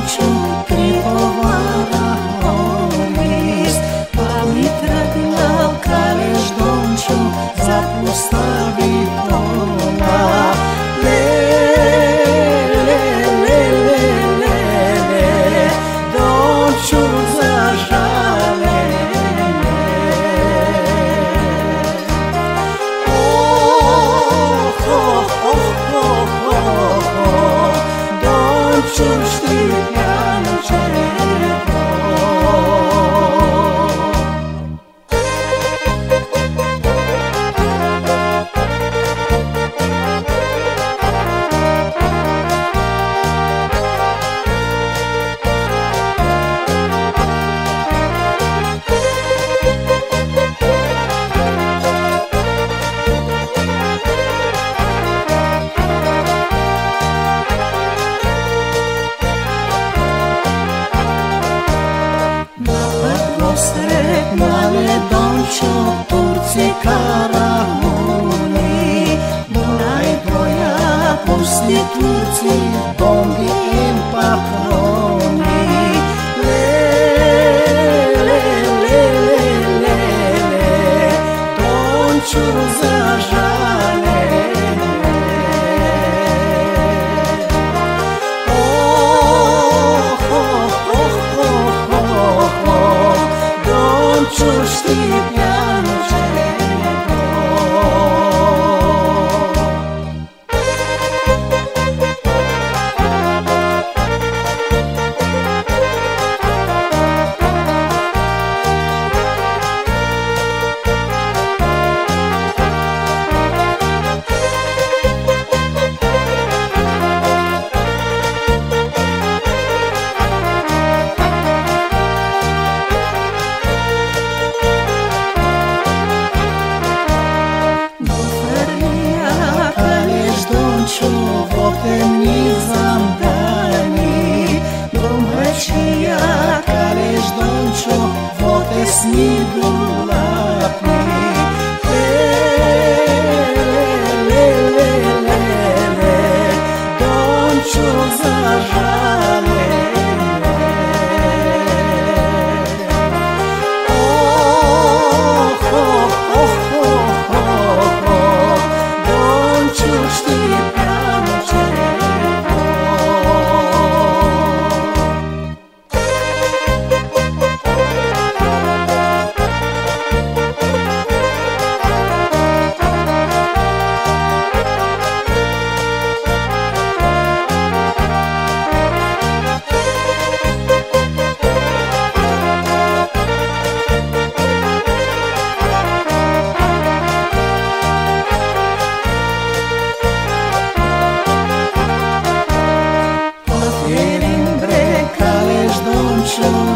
Donču kripovara oris, pa mi traglav kažeš Donču, zapostavi pola. Le, le, le, le, le, le, Donču zažalene. Oh, oh, oh, oh, oh, Dončuš ti pjančevo. Sretnale Dončo, Turci karavoni, Dunaj boja, pusti Turci, bombi im pakroni. Le, le, le, le, le, Donču zažalene. Dončuš ti pjančevo. Votem nizam dani, domaćija kažeš Dončo, vote snidu lapni. Le, le, le, le, le, Donču zažalene. Oh, oh, oh, oh, oh, Dončuš ti Donču